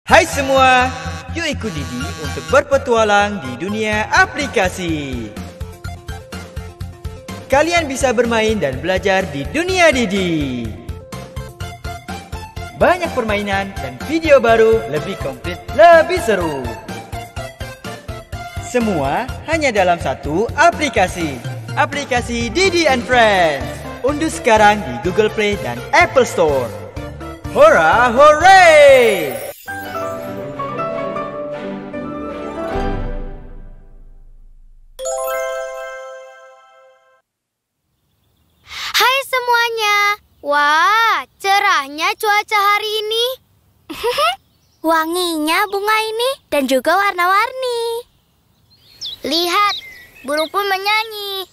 Hai semua, yuk ikut Didi untuk berpetualang di dunia aplikasi. Kalian bisa bermain dan belajar di dunia Didi. Banyak permainan dan video baru, lebih komplit, lebih seru. Semua hanya dalam satu aplikasi. Aplikasi Didi and Friends. Unduh sekarang di Google Play dan Apple Store. Hora, hooray! Hai semuanya. Wah, cerahnya cuaca hari ini. Wanginya bunga ini dan juga warna-warni. Lihat, burung pun menyanyi.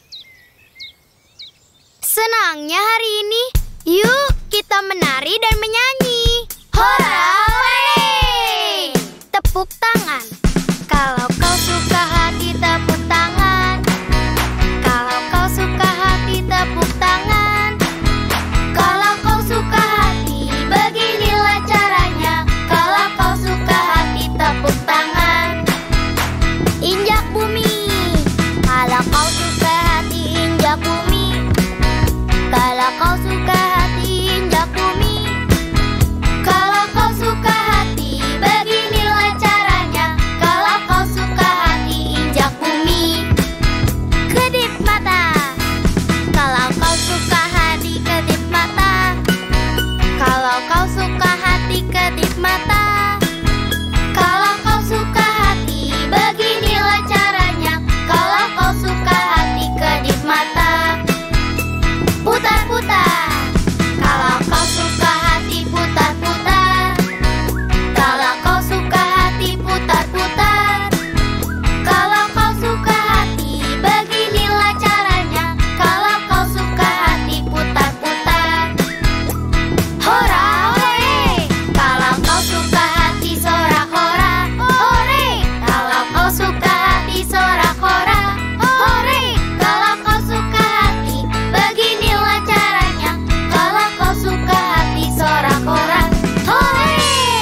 Senangnya hari ini. Yuk, kita menari dan menyanyi. Hora, hooray! Tepuk tangan. Kalau kau suka hati, tepuk tangan. Kalau kau suka hati, tepuk tangan. Kalau kau suka hati, beginilah caranya. Kalau kau suka hati, tepuk tangan. Injak bumi. Kalau kau suka hati, injak bumi. Kalau kau suka hati, injak bumi. Kalau kau suka hati, beginilah caranya. Kalau kau suka hati, injak bumi. Kedip mata. Kalau kau suka hati, kedip mata. Kalau kau suka hati, kedip mata. Kalau kau suka hati, beginilah caranya. Kalau kau suka hati, kedip mata. Putar-putar. Kalau kau suka hati, putar-putar. Kalau kau suka hati, putar-putar. Kalau kau suka hati, beginilah caranya. Kalau kau suka hati, putar-putar. Hora, hore. Kalau kau suka hati, sorak hora, hore. Kalau kau suka hati, sorak hora, hore. Kalau kau suka hati, beginilah caranya. Kalau kau suka hati, sorak hora, hore.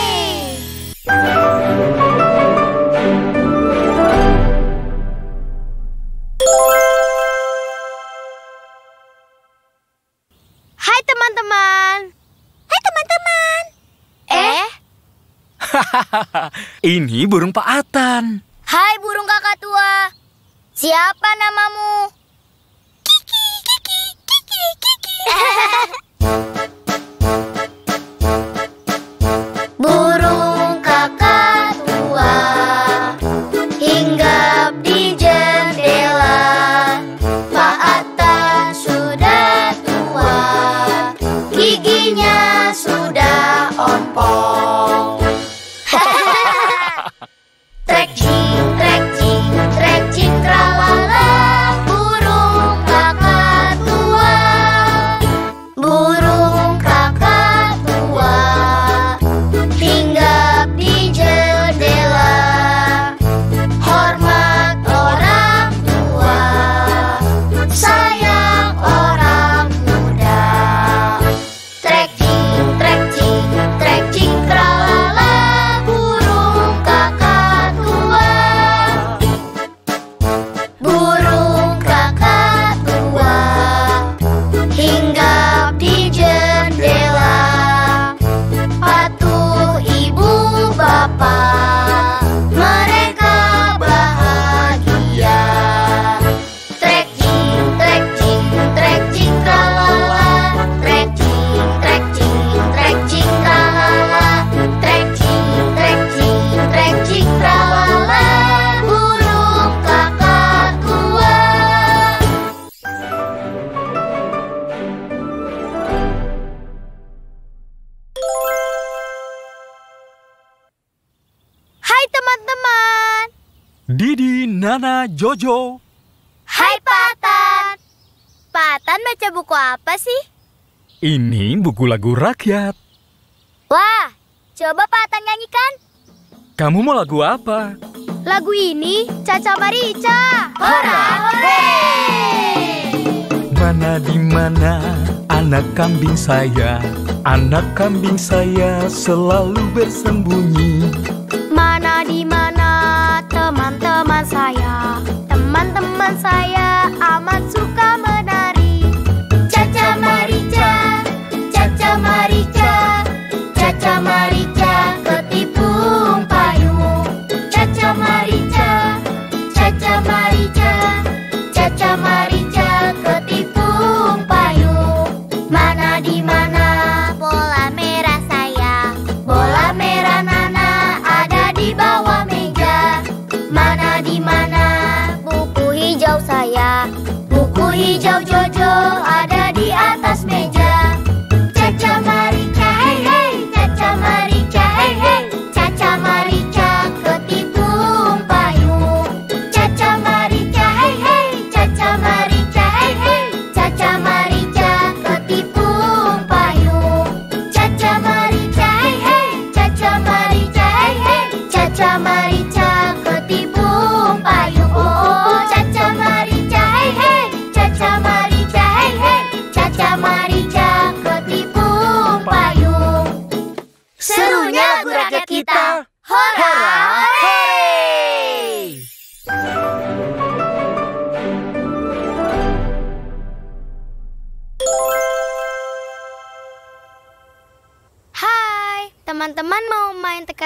Hai teman-teman. Hai teman-teman. Ini burung Pak Atan. Hai burung kakak tua. Siapa namamu? Kiki, Kiki, Kiki, Kiki. Burung kakak tua hinggap di jendela. Pak Atan sudah tua, giginya sudah ompong. Trek cing, tralala. Burung kakak tua. Burung kakak tua hinggap di jendela. Hormat orang tua, sayang orang muda. Trek cing, tralala. Burung kakak tua. Burung kakak tua hinggap di jendela. Patuh ibu bapak, mereka bahagia. Trek cing, tralala. Trek cing, tralala. Trek cing, tralala. Burung kakak tua. Hai teman-teman. Didi, Nana, Jojo. Hai Pak Atan. Pak Atan baca buku apa sih? Ini buku lagu rakyat. Wah, coba Pak Atan nyanyikan. Kamu mau lagu apa? Lagu ini Caca Marica. Hora, hooray! Mana di mana anak kambing saya? Anak kambing saya selalu bersembunyi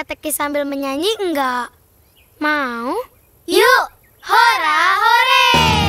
teka-teki sambil menyanyi enggak? Mau? Yuk, hora hore!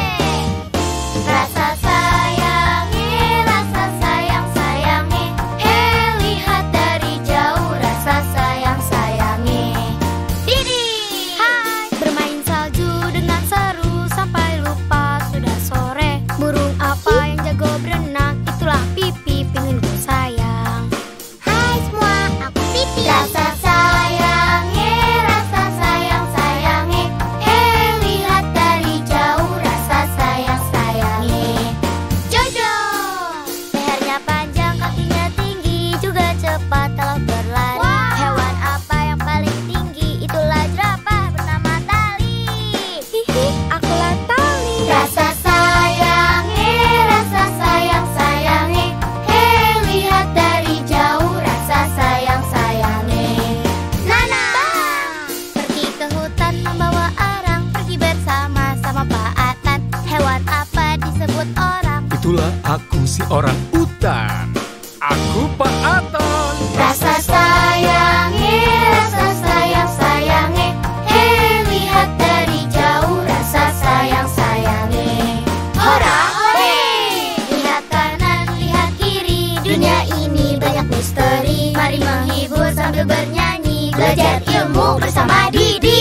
Rasa sayangi, rasa sayang sayangi. Hei, lihat dari jauh, rasa sayang sayangi. Didi! Hai! Bermain salju dengan seru sampai lupa sudah sore. Burung apa yang jago berenang? Itulah Pipi, pinginku sayang. Hai semua, aku Pipi. Rasa sayangi, rasa sayang sayangi. Hei, lihat dari jauh, rasa sayang sayangi. Jojo! Lehernya panjang, kakinya tinggi, juga cepat kalau berlari. Hewan apa yang paling tinggi? Itulah jerapah bernama Tali. Hihi, akulah Tali. Rasa sayangi, rasa sayang sayangi. Hei, lihat dari jauh, rasa sayang sayangi. Nana! Pergi ke hutan membawa arang, pergi bersama-sama Pak Atan. Hewan apa disebut orang? Itulah aku si orang utan. Aku Pak Aton. Rasa sayangi, rasa sayang sayangi. Hei, lihat dari jauh, rasa sayang sayangi. Hora hore! Lihat kanan, lihat kiri, dunia ini banyak misteri. Mari menghibur sambil bernyanyi, belajar ilmu bersama Didi.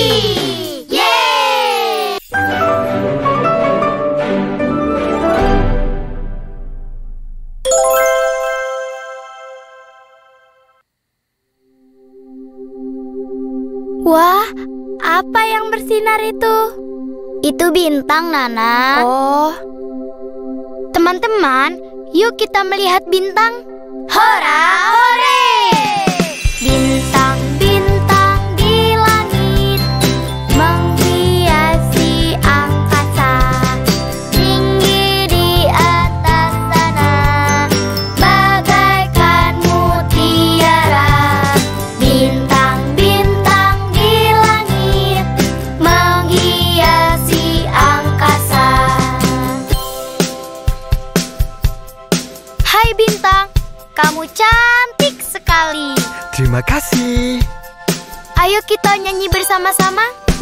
Yeay! Wah, apa yang bersinar itu? Itu bintang, Nana. Oh. Teman-teman, yuk kita melihat bintang. Hora hore! Bintang-bintang di langit menghiasi angkasa. Tinggi di atas sana, bagaikan mutiara. Bintang-bintang di langit menghiasi angkasa. Hai bintang, kamu cantik sekali. Terima kasih. Ayo kita nyanyi bersama-sama.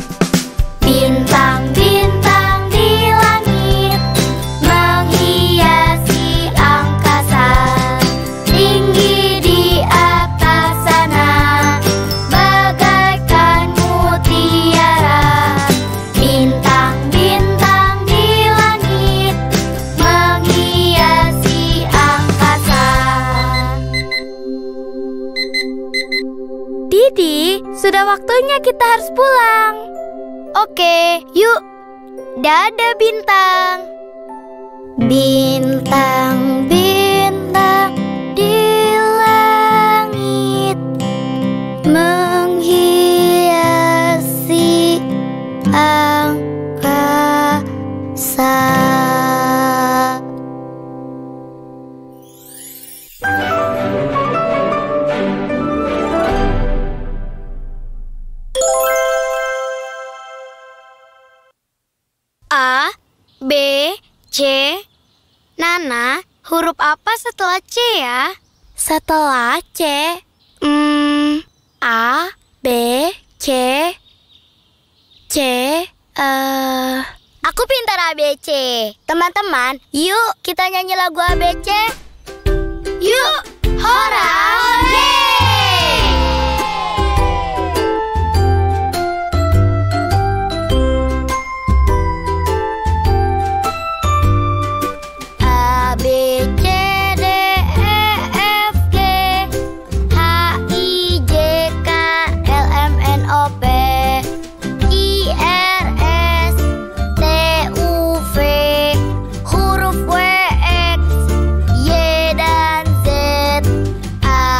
Bintang-bintang di langit menghiasi angkasa. Tinggi di atas sana, bagaikan mutiara. Bintang-bintang di langit menghiasi angkasa. Didi, sudah waktunya kita harus pulang. Oke, yuk. Dadah bintang. Bintang-bintang di langit menghiasi angkasa. A, B, C. Nana, huruf apa setelah C ya? Setelah C, A, B, C. Aku pintar ABC. Teman-teman, yuk kita nyanyi lagu ABC. Yuk, hora hore! A, B, C, D, E, F, G, H, I, J, K, L, M, N, O, P, I, R, S, T, U, V, huruf W, X, Y, dan Z. A,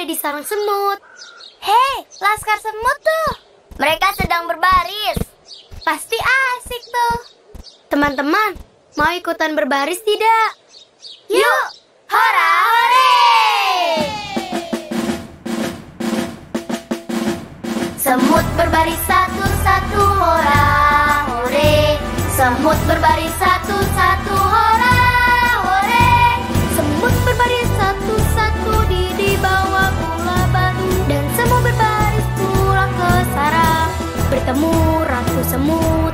di sarang semut. Hei, laskar semut tuh. Mereka sedang berbaris. Pasti asik tuh. Teman-teman, mau ikutan berbaris tidak? Yuk, hora hore! Semut berbaris satu-satu, hora hore. Semut berbaris satu-satu, hora hore. Semut berbaris satu-satu di bawah bola batu. Dan semua berbaris pulang ke sarang. Bertemu ratu semut.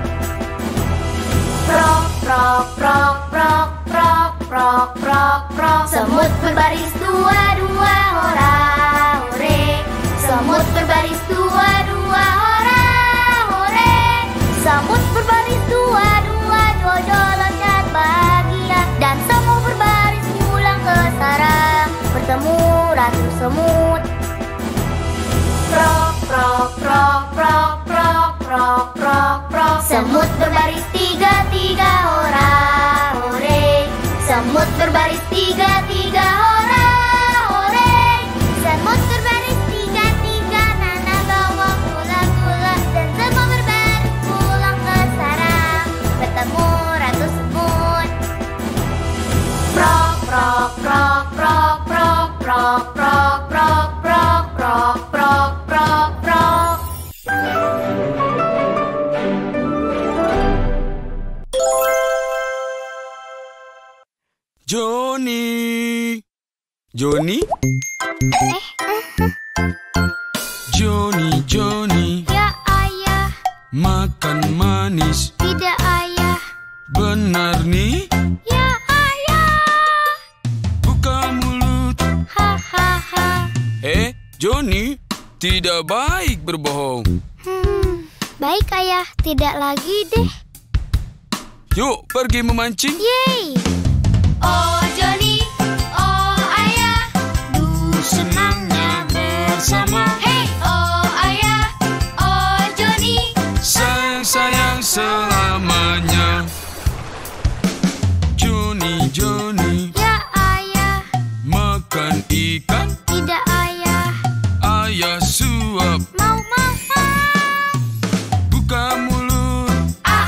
Prok, prok, prok, prok, prok, prok, prok, prok. Semut berbaris dua-dua, hora hore. Semut berbaris dua-dua, hora hore. Semut berbaris dua-dua, jodoh loncat bahagia. Dan semua berbaris pulang ke sarang. Bertemu ratu semut. Prok, prok, prok, prok, prok, prok, prok, prok. Semut berbaris tiga-tiga, hora hore. Semut berbaris tiga-tiga, hora hore. Semut berbaris tiga-tiga, nana bawa gula-gula. Dan semua berbaris pulang ke sarang. Bertemu ratu semut. Prok, prok, prok, prok, prok, prok, prok, prok, prok, prok, prok, prok, prok. Joni. Joni? Joni, Joni. Ya ayah, Makan manis. tidak ayah. Benar nih? Ya ayah, Buka mulut. hahaha. Joni, tidak baik berbohong. Baik ayah, tidak lagi deh. Yuk, pergi memancing. Yeay. Oh Joni, oh ayah, Senangnya bersama. hey oh ayah, oh Joni. Sayang-sayang selamanya. Joni, Joni. Ya ayah, Makan ikan. tidak ayah. Ayah suap. Mau mau mau. Buka mulut.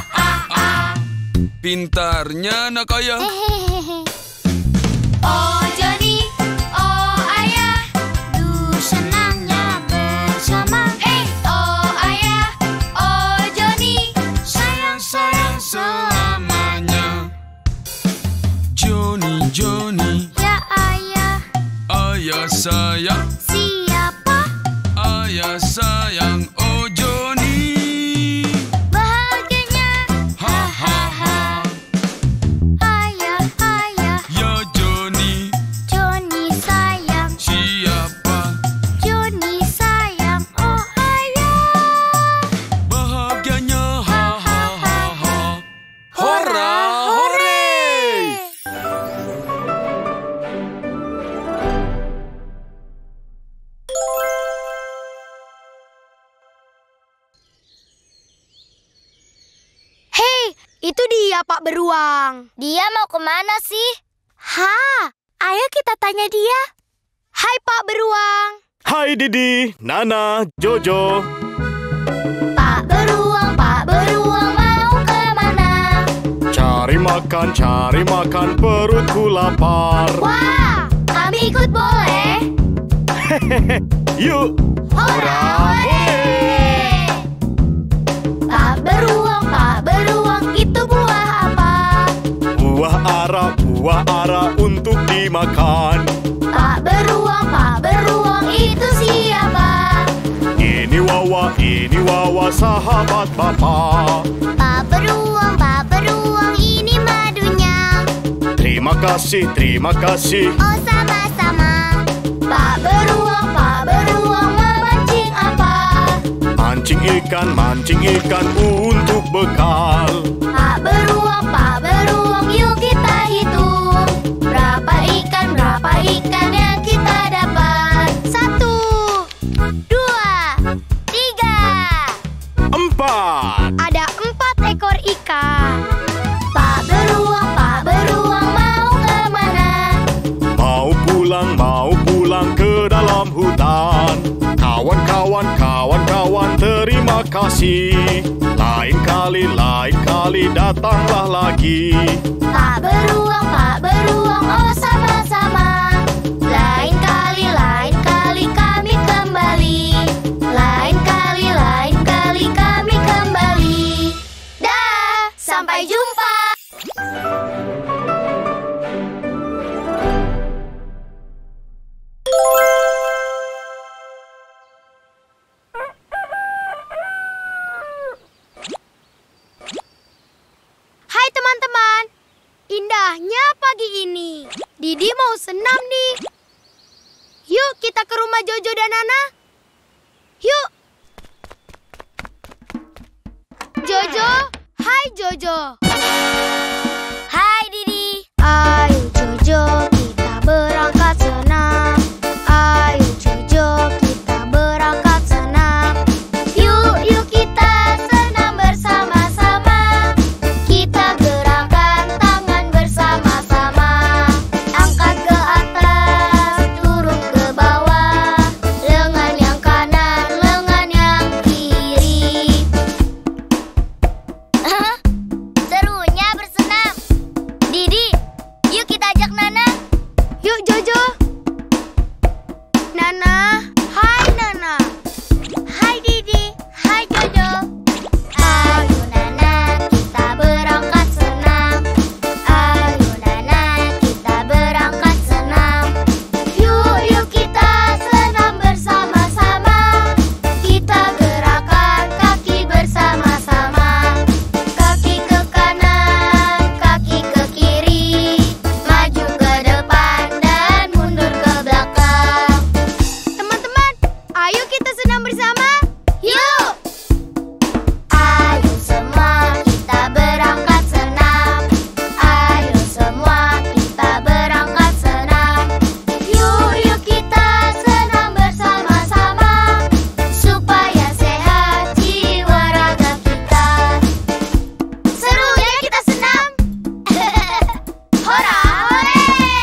Pintarnya anak ayah. Hehehe. Oh Joni, oh ayah, senangnya bersama. Hey oh ayah, oh Joni. Sayang-sayang selamanya. Joni, Joni. Ya ayah, Ayah sayang. siapa? Ayah sayang. Oh Joni. Bahagianya. Hahaha. Ayah, ayah, Ya Joni. Joni sayang. Siapa? Joni sayang, oh ayah. Bahagianya. Hahaha. Hora, hore. Hei, itu dia Pak Beruang. Dia mau kemana sih? Ayo kita tanya dia. Hai Pak Beruang. Hai Didi, Nana, Jojo. Pak Beruang mau kemana? Cari makan, perutku lapar. Wah, kami ikut boleh? Yuk, Hora hore! Pak Beruang, itu buah apa? buah ara untuk dimakan. Pak Beruang, itu siapa? Ini Wawa, sahabat Bapak. Pak Beruang, ini madunya. Terima kasih. Oh, sama-sama. Pak Beruang, memancing apa? Mancing ikan untuk bekal. Pak Beruang, yuk kita hitung. Berapa ikan yang kita dapat? 1, 2, 3. 4. Ada 4 ekor ikan. Pak Beruang mau kemana? Mau pulang ke dalam hutan. kasih. Lain kali datanglah lagi. Pak beruang, oh sama-sama. Lain kali kami kembali. Lain kali kami kembali. Dah, sampai jumpa. Hai teman-teman, indahnya pagi ini. Didi mau senam nih. Yuk kita ke rumah Jojo dan Nana. Yuk. Jojo, hai Jojo. Hai Didi. Ayo Jojo, kita berangkat senam. Ayo Jojo, kita berangkat senam. Yuk kita senam bersama-sama. Kita gerakkan tangan bersama-sama. Angkat ke atas, turun ke bawah. Lengan yang kanan, lengan yang kiri. Serunya bersenam. Didi, yuk kita ajak Nana. Yuk Jojo. Nana, hai Nana. Hai Didi, hai Jojo. Ayo Nana, kita berangkat senam. Ayo Nana, kita berangkat senam. Yuk kita senam bersama-sama. Kita gerakkan kaki bersama-sama. Kaki ke kanan, kaki ke kiri. Maju ke depan dan mundur ke belakang. Teman-teman, ayo kita senam bersama. Yuk! Ayo semua kita berangkat senam. Ayo semua kita berangkat senam. Yuk kita senam bersama-sama. Supaya sehat jiwa raga kita. Serunya kita senam. Hora hore!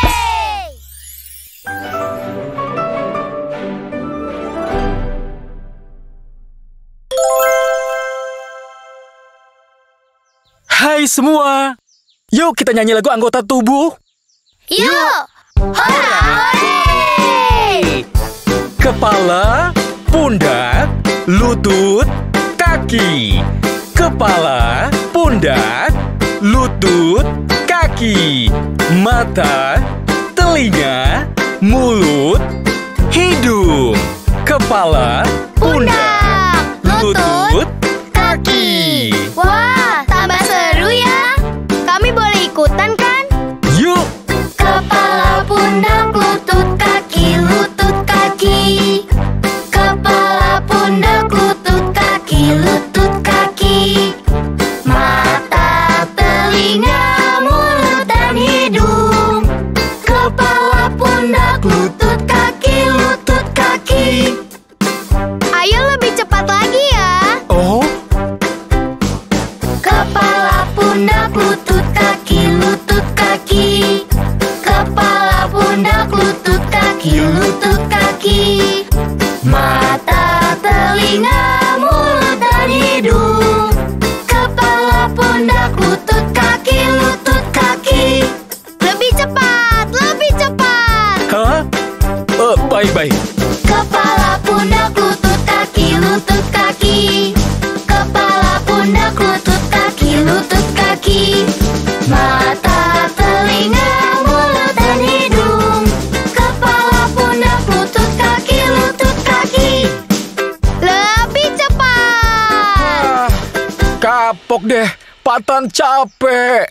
Hai semua, yuk kita nyanyi lagu anggota tubuh. Yuk! Hora hore! Kepala, pundak, lutut, kaki. Kepala, pundak, lutut, kaki. Mata, telinga, mulut, hidung. Kepala, pundak, lutut, kaki. Wah, tambah seru ya. Kami boleh ikutan kan? Yuk, Kepala, pundak, lutut, kaki, lutut, kaki. Kepala, pundak, lutut, kaki, lutut, kaki. Mata, telinga, mulut, dan hidung. Kepala, pundak, lutut, kaki, lutut, kaki. Ayo lebih cepat lagi ya. oh, Kepala, pundak, lutut, kaki, lutut, kaki. Kepala, pundak, lutut, kaki, lutut, kaki. Mata, telinga, mulut, dan hidung. Kepala, pundak, lutut, kaki, lutut, kaki. Lebih cepat, lebih cepat. hah? Baik. Kepala, pundak, lutut, kaki, lutut, kaki. Kepala, pundak, lutut, kaki, lutut, kaki. Mata, telinga, mulut, dan hidung. Kepala, pundak, lutut, kaki, lutut, kaki. Lebih cepat. Kapok deh, Patan capek.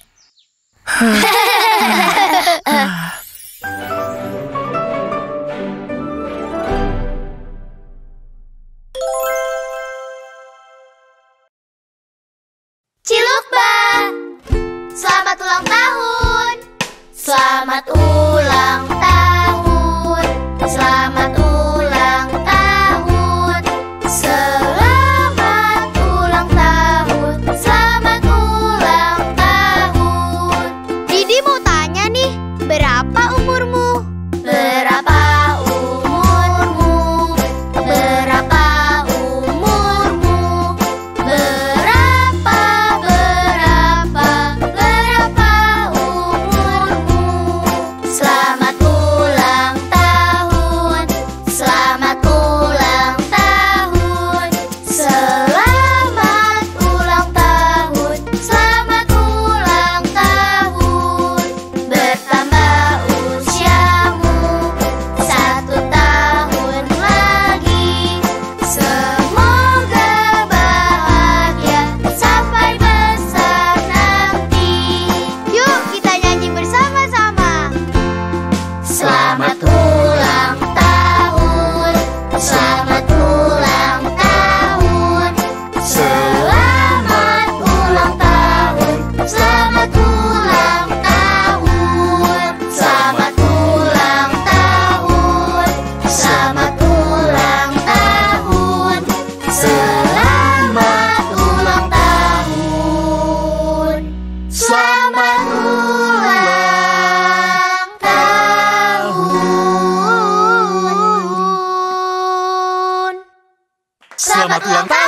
Cilukba, selamat ulang tahun. Selamat ulang tahun. Selamat ulang tahun. Selamat ulang tahun. Selamat ulang tahun. Didi mau tanya nih, berapa umurmu? Berapa umurmu? Berapa umurmu?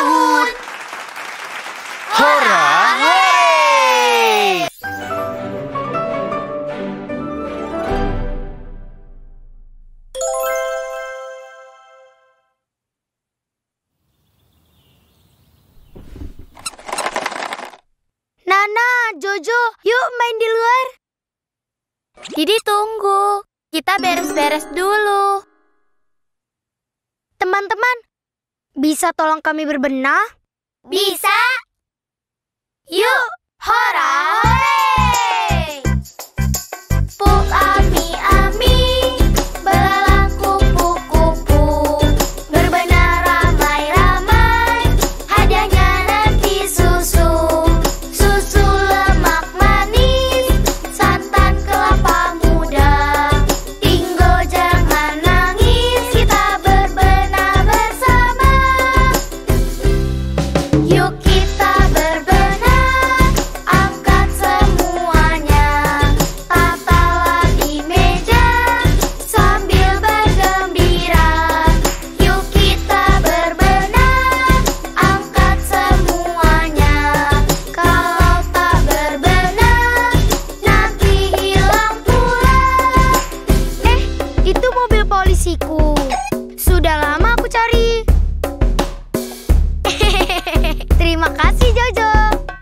tahun. Hora, hore! Nana, Jojo, yuk main di luar. Didi tunggu, kita beres-beres dulu. Teman-teman, bisa tolong kami berbenah? Bisa. Yuk, hora hore! Puk ami-ami, belalang kupu-kupu, berbenah ramai-ramai, hadiahnya nanti susu. Susu lemak manis, santan kelapa muda. Tinggo jangan nangis, kita berbenah bersama. Yuk kita berbenah, angkat semuanya. Tatalah di meja, sambil bergembira. Yuk kita berbenah, angkat semuanya. Kalau tak berbenah, nanti hilang pula. Itu mobil polisiku. Sudah lama aku cari. Terima kasih, Jojo.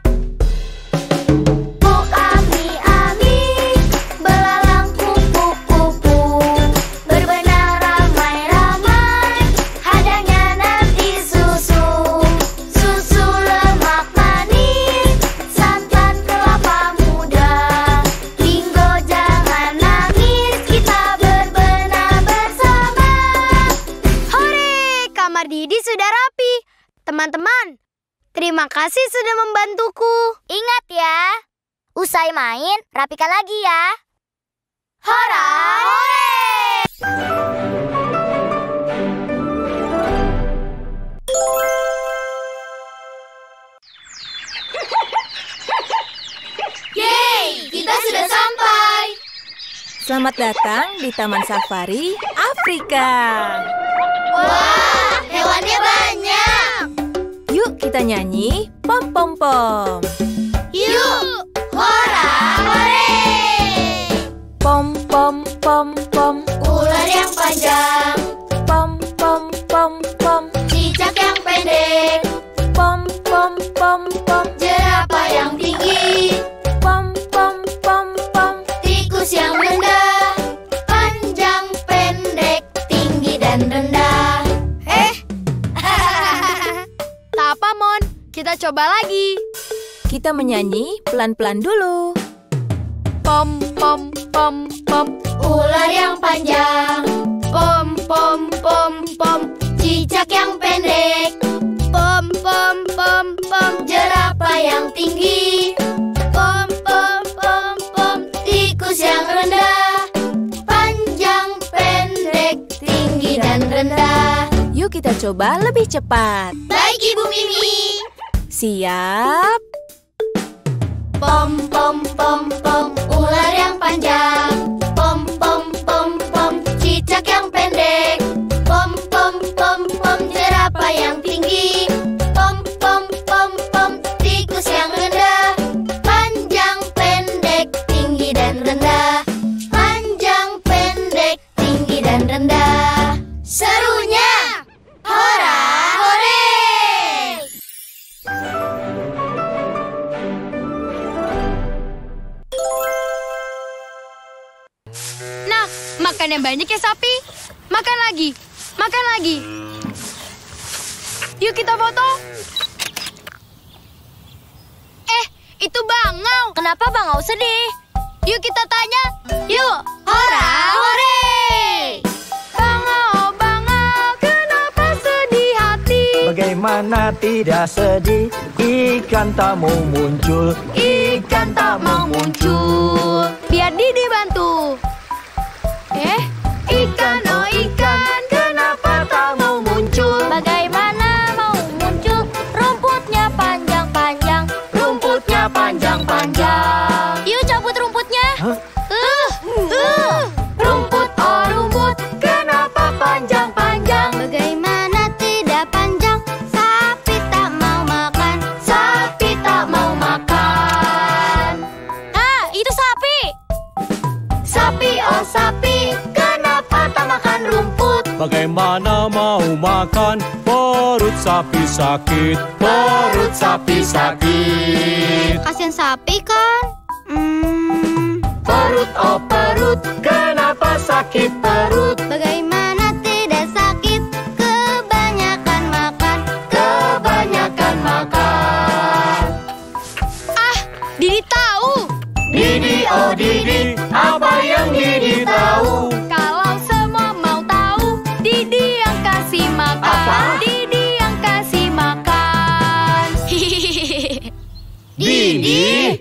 Puk ami-ami, belalang kupu-kupu, berbenah ramai-ramai, hadiahnya nanti susu. Susu lemak manis, santan kelapa muda. Tinggo jangan nangis, kita berbenah bersama. Hore, kamar Didi sudah rapi. Teman-teman, terima kasih sudah membantuku. Ingat ya, usai main, rapikan lagi ya. Hora, hore! Yeay, kita sudah sampai. Selamat datang di Taman Safari Afrika. Wah, hewannya banyak. Yuk kita nyanyi pom pom pom. Yuk, hora, hore! Pom pom pom pom. Ular yang panjang, Pom pom pom pom. cicak yang pendek, Pom pom pom pom. jerapah yang tinggi, Pom pom pom pom. tikus yang rendah, panjang, pendek, tinggi dan rendah. Tak apa, Mon. Kita coba lagi. Kita menyanyi pelan-pelan dulu. Pom pom pom pom. Ular yang panjang, pom pom pom pom. Cicak yang pendek, pom pom pom pom. Jerapah yang tinggi, pom pom pom pom. Tikus yang rendah, panjang, pendek, tinggi dan rendah. Yuk kita coba lebih cepat. Baik, Ibu Mimi. Siap. Pom pom pom pom, ular yang panjang, pom pom pom pom, cicak yang pendek, pom pom pom pom, jerapah yang tinggi, pom pom pom pom, tikus yang rendah, panjang, pendek, tinggi dan rendah, panjang, pendek, tinggi dan rendah. Serunya, hora hore! Nah, makan yang banyak ya sapi. Makan lagi, makan lagi. Yuk kita foto. Itu bangau. Kenapa Bangau sedih? Yuk kita tanya. Yuk. Hora hore! Bangau, bangau, kenapa sedih hati? Bagaimana tidak sedih, ikan tak mau muncul, ikan tak mau muncul. Biar Didi bantu. Ikan, oh ikan, kenapa tak mau muncul? Bagaimana mau muncul? Rumputnya panjang-panjang, Rumputnya panjang-panjang. Yuk cabut rumputnya. Hah? rumput, oh rumput. Kenapa panjang-panjang? Bagaimana tidak panjang? Sapi tak Bagaimana mau makan? Perut sapi sakit, perut sapi sakit. Kasian sapi kan? Perut, oh perut, kenapa sakit perut? Bagaimana tidak sakit? Kebanyakan makan. Kebanyakan makan. Didi tahu. Didi, oh Didi, apa yang Didi tahu? Kalau semua mau tahu, Didi yang kasih makan. Apa? Didi yang kasih makan. Didi?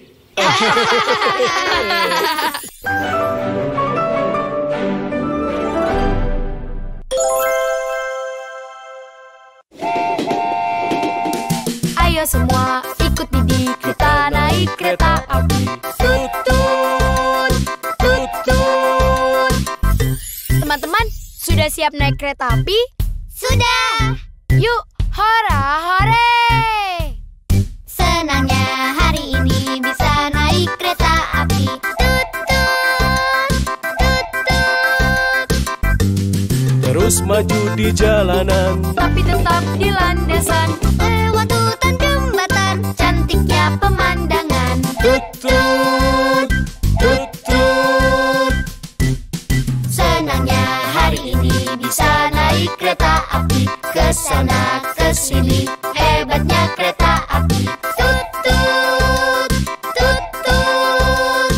Ayo semua ikut Didi, kita naik kereta api. Tut tut, tut tut. Teman-teman, sudah siap naik kereta api? Sudah. Yuk, hora hore! Senangnya hari ini bisa naik kereta api. Tut tut, tut tut. Terus maju di jalanan, Tapi tetap di landasan. Lewat hutan jembatan, cantiknya pemandangan. tut tut, tut tut. Senangnya hari ini bisa naik kereta api. Kesana kesini, hebatnya kereta api. Tut tut, tut tut.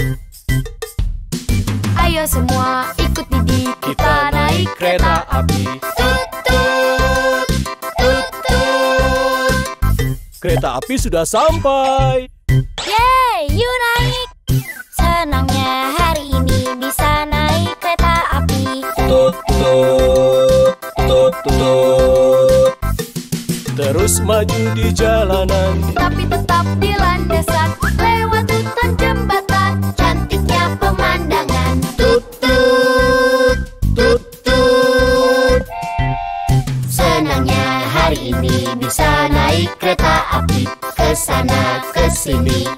Ayo semua ikut Didi, kita naik kereta api. Tut tut, tut tut. Kereta api sudah sampai. Yeay, yuk naik. Senangnya hari ini bisa naik kereta api. Tut tut, tut tut. Terus maju di jalanan, Tapi tetap di landasan. Lewat hutan jembatan. Cantiknya pemandangan. Tut tut, tut tut. Senangnya hari ini bisa naik kereta api. Kesana kesini,